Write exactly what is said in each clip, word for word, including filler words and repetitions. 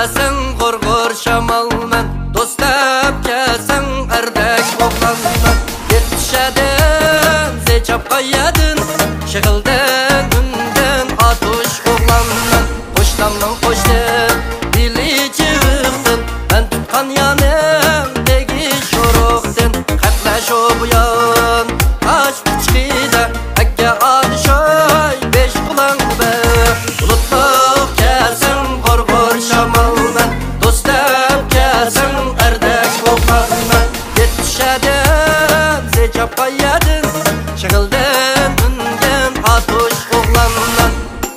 kesen gurgur şamalman, dostap kesen erdek oğlanman. Yetişedin zecapka yedin, şıkıldın ünden atuş oğlanman. Koştamdan koştun, dili çıktın, ben tutkan yanım degi şoruktun. Katlaş o buyan, taş biçkide, hakke adışay beş kulan be. Bulutluk kesen gurgur şamalman, dostap kesen erdek oğlanman. Yetişedin zecapka yedin, şıkıldın ünden atuş oğlanman.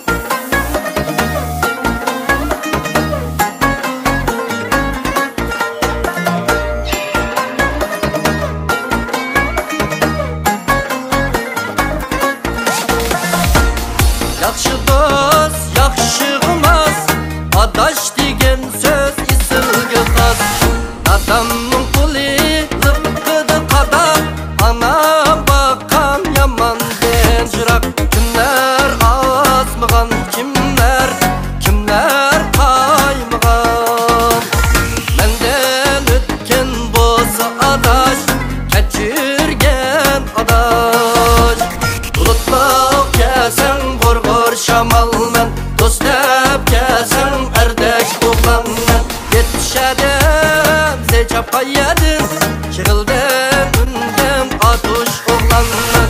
Yaxşı dost, yaxşı olmaz, adaş degen söz isilgi qaz. Adamның kuli lıpkıdı kadar, ana bakan yaman den jırak. Kimler asmıgan, kimler, kimler kaymıgan. Menden ötken bolsa adaş, keçirgen adaş. Bulutluk kesen gurgur şamalman, dostap kesen erdek oğlanman. Yetişedin zecapka yedin, şıkıldın ünden atuş oğlanman.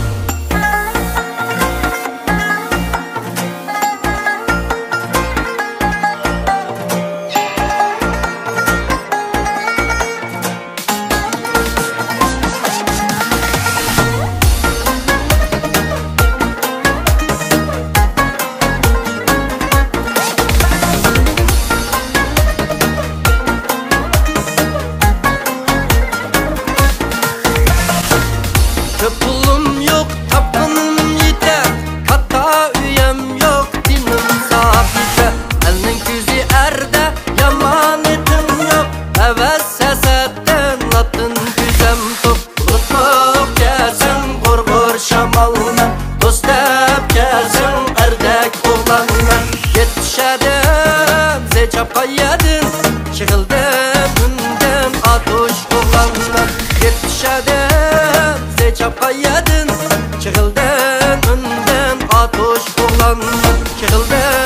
Köp pulum yok, tapkınım yeter, katta üyem yok, dinim saf yeter. Elinin küzü erde, yaman etim yok, heves sesetten latın güzem top. Bulutluk kesen gurgur şamalman, dostap kesen erdek oğlanman. Yetişedin zecapka yedin, şıkıldın ünden atuş oğlanman. Yetişedin zecapka yedin, çıkıldın ünden atuş oğlanman. Çıkıldın